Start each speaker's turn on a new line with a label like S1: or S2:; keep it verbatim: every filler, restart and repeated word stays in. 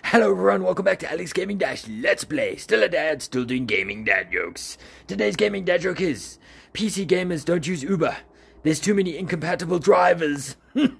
S1: Hello everyone, welcome back to Alex Gaming Dash Let's Play. Still a dad, still doing gaming dad jokes. Today's gaming dad joke is, P C gamers don't use Uber. There's too many incompatible drivers.